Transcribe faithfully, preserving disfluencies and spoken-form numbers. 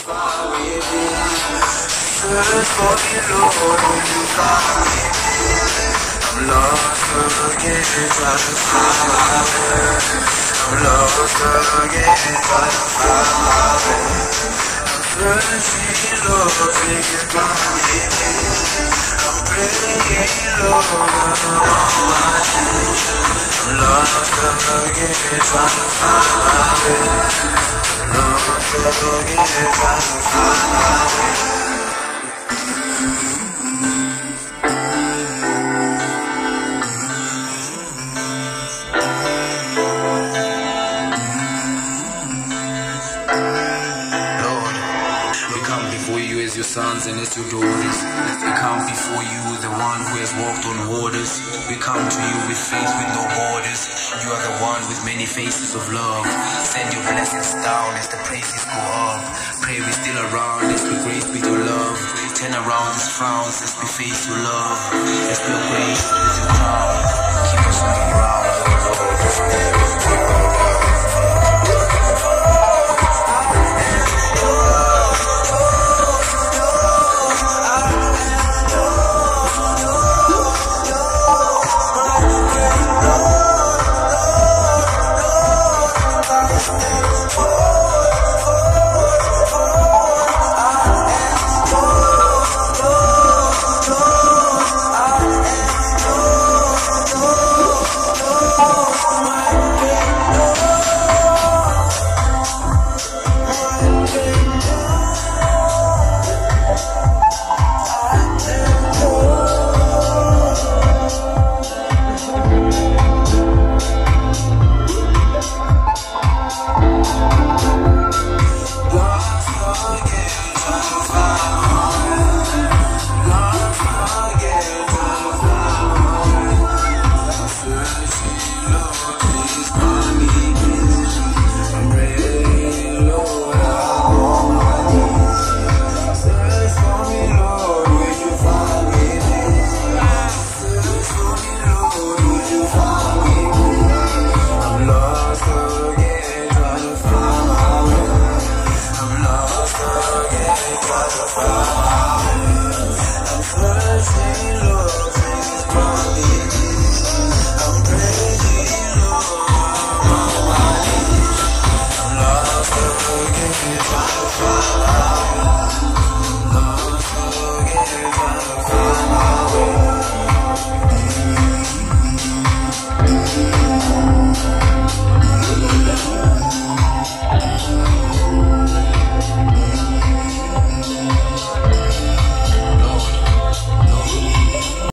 Search for me, Lord, will you find me? I'm lost again, trying to find my way. I'm lost again, trying to find my way. I'm searching, Lord, will you find me? I'm praying, Lord, on my knees. I'm lost again, trying to find my way. I'm lost again, trying to find my way. Your sons and as your daughters, we come before you, the one who has walked on waters. We come to you with faith with no borders. You are the one with many faces of love. Send your blessings down as the praises go up. Pray we still around as we grace with your love. Turn around these frowns as we face your love. As your grace is your crown. Keep us on your ground, oh Lord. Try to find